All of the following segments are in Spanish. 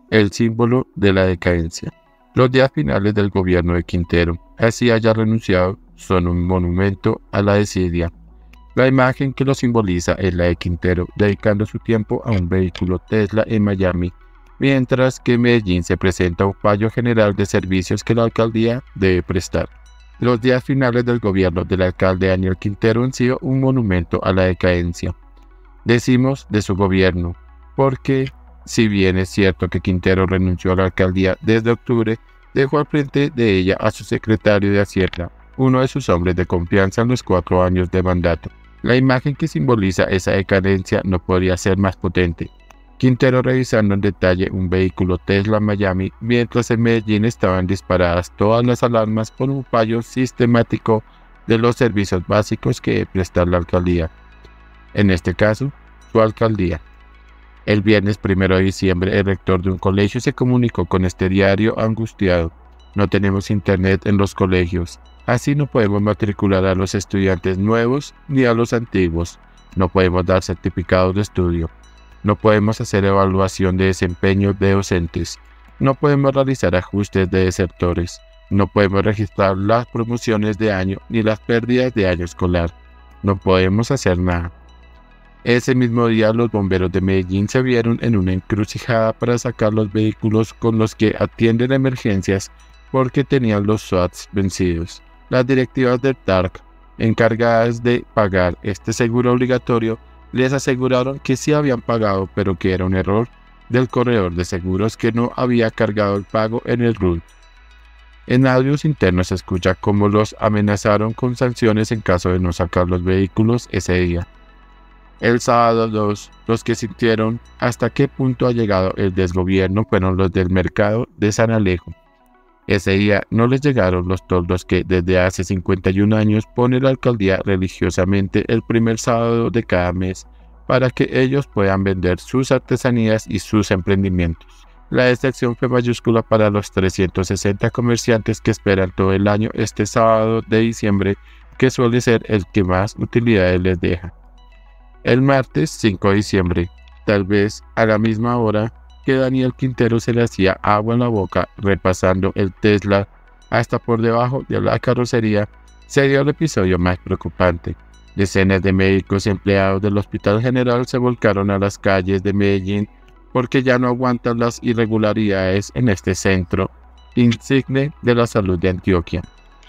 el símbolo de la decadencia. Los días finales del gobierno de Quintero, así haya renunciado, son un monumento a la desidia. La imagen que lo simboliza es la de Quintero, dedicando su tiempo a un vehículo Tesla en Miami, mientras que en Medellín se presenta un fallo general de servicios que la alcaldía debe prestar. Los días finales del gobierno del alcalde Daniel Quintero han sido un monumento a la decadencia. Decimos de su gobierno, porque si bien es cierto que Quintero renunció a la alcaldía desde octubre, dejó al frente de ella a su secretario de Hacienda, uno de sus hombres de confianza en los 4 años de mandato. La imagen que simboliza esa decadencia no podría ser más potente. Quintero revisando en detalle un vehículo Tesla en Miami, mientras en Medellín estaban disparadas todas las alarmas por un fallo sistemático de los servicios básicos que debe prestar la alcaldía. En este caso, su alcaldía. El viernes 1 de diciembre, el rector de un colegio se comunicó con este diario angustiado. No tenemos internet en los colegios, así no podemos matricular a los estudiantes nuevos ni a los antiguos. No podemos dar certificados de estudio. No podemos hacer evaluación de desempeño de docentes. No podemos realizar ajustes de desertores. No podemos registrar las promociones de año ni las pérdidas de año escolar. No podemos hacer nada. Ese mismo día los bomberos de Medellín se vieron en una encrucijada para sacar los vehículos con los que atienden emergencias porque tenían los SOATs vencidos. Las directivas del TARC, encargadas de pagar este seguro obligatorio, les aseguraron que sí habían pagado, pero que era un error del corredor de seguros que no había cargado el pago en el RUT. En audios internos se escucha cómo los amenazaron con sanciones en caso de no sacar los vehículos ese día. El sábado 2, los que sintieron hasta qué punto ha llegado el desgobierno fueron los del mercado de San Alejo. Ese día no les llegaron los toldos que desde hace 51 años pone la alcaldía religiosamente el primer sábado de cada mes para que ellos puedan vender sus artesanías y sus emprendimientos. La decepción fue mayúscula para los 360 comerciantes que esperan todo el año este sábado de diciembre, que suele ser el que más utilidades les deja. El martes 5 de diciembre, tal vez a la misma hora que Daniel Quintero se le hacía agua en la boca repasando el Tesla hasta por debajo de la carrocería, se dio el episodio más preocupante. Decenas de médicos y empleados del Hospital General se volcaron a las calles de Medellín porque ya no aguantan las irregularidades en este centro insigne de la salud de Antioquia.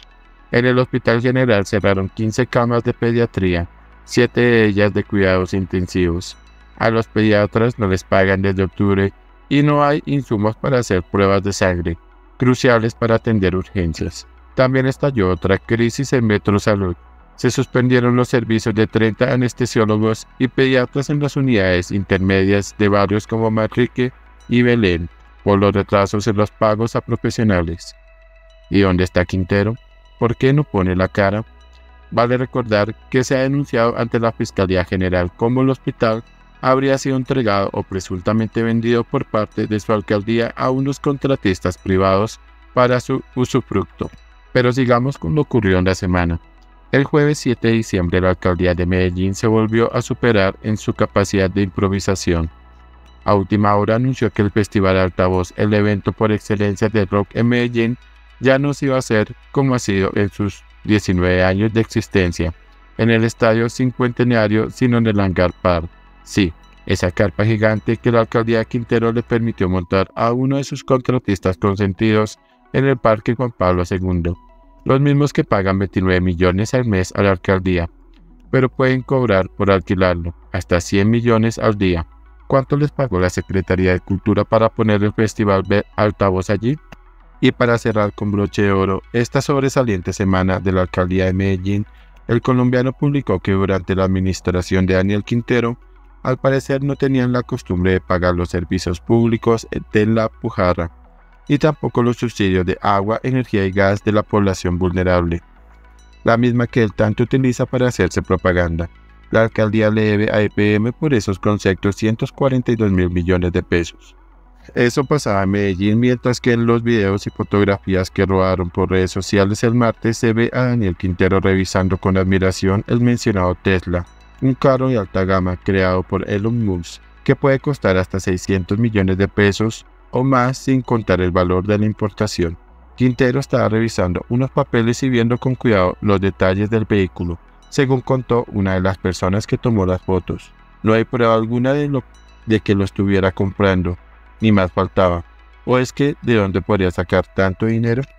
En el Hospital General cerraron 15 camas de pediatría, 7 de ellas de cuidados intensivos. A los pediatras no les pagan desde octubre y no hay insumos para hacer pruebas de sangre, cruciales para atender urgencias. También estalló otra crisis en Metrosalud. Se suspendieron los servicios de 30 anestesiólogos y pediatras en las unidades intermedias de barrios como Manrique y Belén por los retrasos en los pagos a profesionales. ¿Y dónde está Quintero? ¿Por qué no pone la cara? Vale recordar que se ha denunciado ante la Fiscalía General cómo el hospital habría sido entregado o presuntamente vendido por parte de su alcaldía a unos contratistas privados para su usufructo. Pero sigamos con lo ocurrido en la semana. El jueves 7 de diciembre la alcaldía de Medellín se volvió a superar en su capacidad de improvisación. A última hora anunció que el Festival Altavoz, el evento por excelencia de rock en Medellín, ya no se iba a hacer como ha sido en sus 19 años de existencia, en el Estadio Cincuentenario, sino en el Hangar Park. Sí, esa carpa gigante que la alcaldía de Quintero le permitió montar a uno de sus contratistas consentidos en el Parque Juan Pablo II, los mismos que pagan 29 millones al mes a la alcaldía, pero pueden cobrar por alquilarlo hasta 100 millones al día. ¿Cuánto les pagó la Secretaría de Cultura para poner el Festival Altavoz allí? Y para cerrar con broche de oro esta sobresaliente semana de la alcaldía de Medellín, el colombiano publicó que durante la administración de Daniel Quintero, al parecer no tenían la costumbre de pagar los servicios públicos de la Pujarra, y tampoco los subsidios de agua, energía y gas de la población vulnerable, la misma que él tanto utiliza para hacerse propaganda. La alcaldía le debe a EPM por esos conceptos 142.000 millones de pesos. Eso pasaba en Medellín, mientras que en los videos y fotografías que rodaron por redes sociales el martes se ve a Daniel Quintero revisando con admiración el mencionado Tesla, un carro de alta gama creado por Elon Musk, que puede costar hasta 600 millones de pesos o más sin contar el valor de la importación. Quintero estaba revisando unos papeles y viendo con cuidado los detalles del vehículo, según contó una de las personas que tomó las fotos. No hay prueba alguna de que lo estuviera comprando, ni más faltaba. ¿O es que de dónde podría sacar tanto dinero?